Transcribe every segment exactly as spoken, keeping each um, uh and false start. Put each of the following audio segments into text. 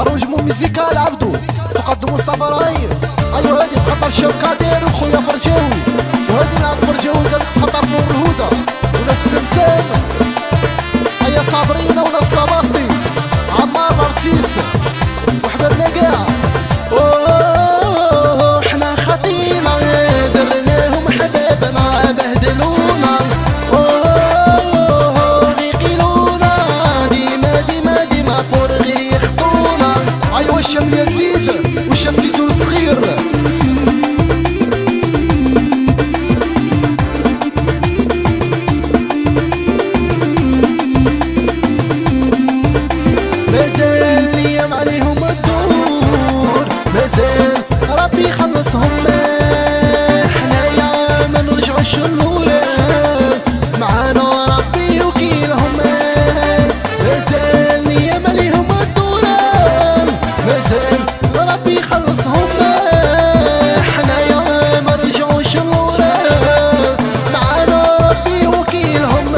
اروج مو ميزيكال عبدو تقدم مصطفى رايس. ايوا هادي بخطر شوكادير وخويا فرجاوي، وهادي نعرف فرجاوي قالك بخطر نور الهدى وناس المسام. ايا صابرين وناس لاباستي عمار الارتيست وحبابنا كاع. اوه حنا خطينا درناهم حبابنا بهدلونا. اوه يقيلونا ديما ديما ديما فور غير يخطونا. ايوا الشم يزيد والشم تيتو الصغير. مازال الايام عليهم الدور، مازال ربي يخلصهم. حنايا ما نرجعوش للورا، معانا ربي وكيلهم. مازال الايام عليهم الدور، مازال ربي يخلصهم. حنايا ما نرجعوش للورا، معانا ربي وكيلهم.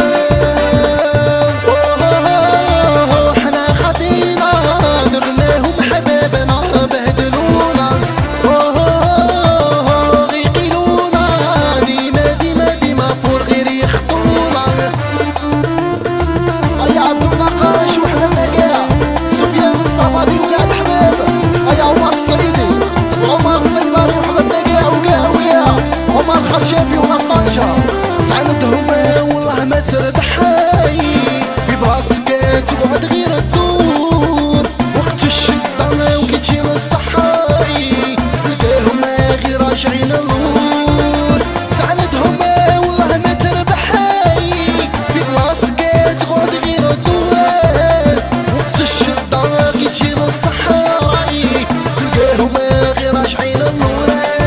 شافي وناس طنجة تعاندهم والله ما تربحي في بلاصتك تقعد غير تدور. وقت الشدة وكي تجي للصحاي تلقاهم غير راجعين اللور. تعاندهم والله ما تربحي في بلاصتك تقعد غير تدور. وقت الشدة كي تجي للصحاي تلقاهم غير راجعين اللور.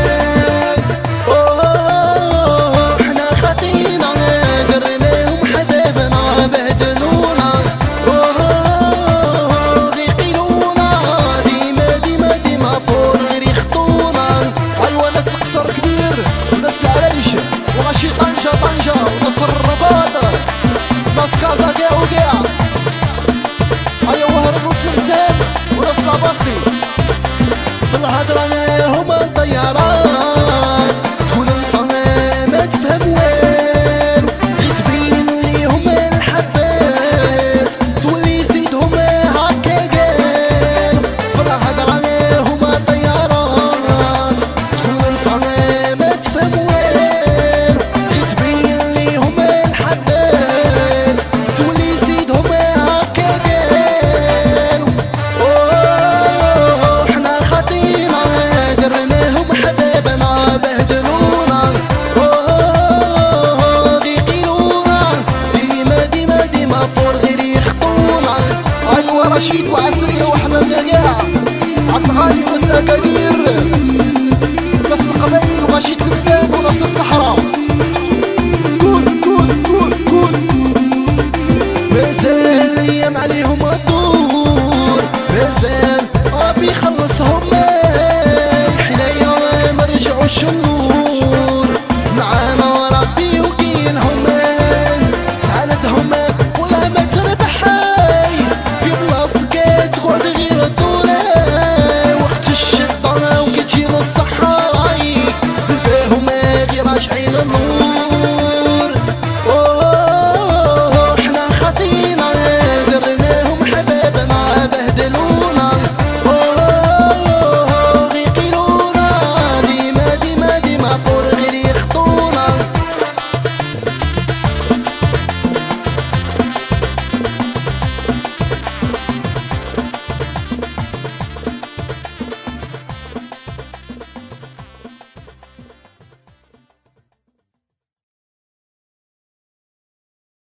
وناشي طنجة طنجة وناس الرباط ناس كازا كاع وكاع. ايوا هربوا تلمسان وناس لاباستي في الهضرة هما الطيارات. تكون نصانة ما تفهم والو غي تبين ليهم الحبات تولي سيدهم هكا قالو. في الهضرة هما الطيارات تكون نصانة ما تفهم والو رشيد وعسرية وحمامنا كاع عبد الغالي وسا كبير.